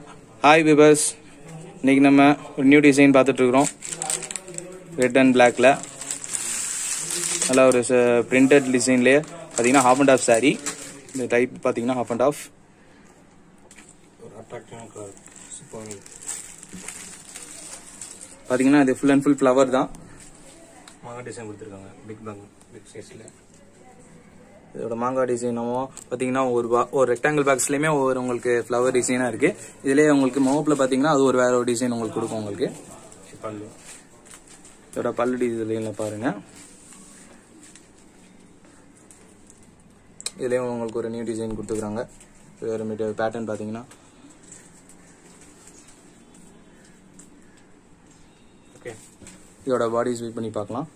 Hi viewers, இன்னைக்கு நம்ம ஒரு நியூ டிசைன் பார்த்துட்டு இருக்கோம். ரெட் அண்ட் பிளாக்ல நல்ல ஒரு பிரிண்டட் டிசைன்லயே பாத்தீங்கன்னா half and half saree. இந்த டைப் பாத்தீங்கன்னா half and half. ஒரு அட்ராக்டிவான கலர். சூப்பர். பாத்தீங்கன்னா இது full and full flower தான். மாங்கா டிசைன் கொடுத்திருக்காங்க. பிக் சைஸ்ல. இதோட மாங்கா டிசைனமோ பாத்தீங்கன்னா ஒரு ரெக்டாங்கிள் பாக்ஸ்லயுமே ஒரு உங்களுக்கு ஃப்ளவர் டிசைனா இருக்கு. இதுலயே உங்களுக்கு மோப்ல பாத்தீங்கன்னா அது ஒரு வேற ஒரு டிசைன் உங்களுக்கு கொடுக்கும். உங்களுக்கு பல்லு, இதோட பல்லு டிசைன்ல பாருங்க. இதுலயும் உங்களுக்கு ஒரு நியூ டிசைன் கொடுத்துருக்காங்க. வேற மீட்டர் பேட்டர்ன் பாத்தீங்கன்னா ஓகே. இதோட பாடி ஸ்வீப் பண்ணி பார்க்கலாம்.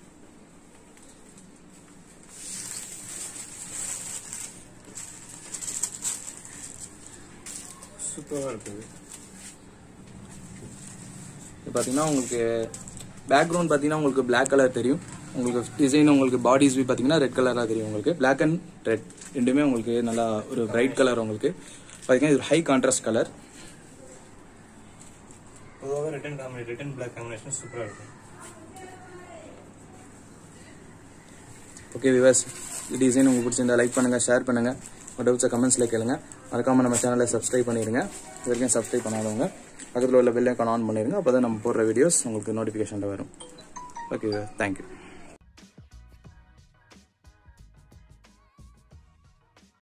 சூப்பரா இருக்குது. இது பாத்தீங்கன்னா உங்களுக்கு பேக்ரவுண்ட் பாத்தீங்கன்னா உங்களுக்கு பிளாக் கலர் தெரியும். உங்களுக்கு டிசைன் உங்களுக்கு பாடி ஸ்வீப் பாத்தீங்கன்னா ரெட் கலரா தெரியும். உங்களுக்கு பிளாக் அண்ட் ரெட் ரெண்டுமே உங்களுக்கு நல்லா ஒரு பிரைட் கலர். உங்களுக்கு பாத்தீங்கன்னா இது ஹை கான்ட்ராஸ்ட் கலர். பொதுவாக ரெட் அண்ட் பிளாக் காம்பினேஷன் சூப்பரா இருக்கும். ஓகே வியூவர்ஸ், இந்த டிசைன் உங்களுக்கு பிடிச்சிருந்தா லைக் பண்ணுங்க, ஷேர் பண்ணுங்க, டவுட்ஸை கமெண்ட்ஸ்ல கேளுங்க. மறக்காம நம்ம சேனலை சப்ஸ்கிரைப் பண்ணிருங்க. இது வரைக்கும் சப்ஸ்கிரைப் பண்ணாதவங்க பக்கத்தில் உள்ள பெல் ஐகான் ஆன் பண்ணிருங்க. அப்பதான் நம்ம போடுற வீடியோஸ் உங்களுக்கு நோட்டிஃபிகேஷன்ல வரும். Okay, thank you.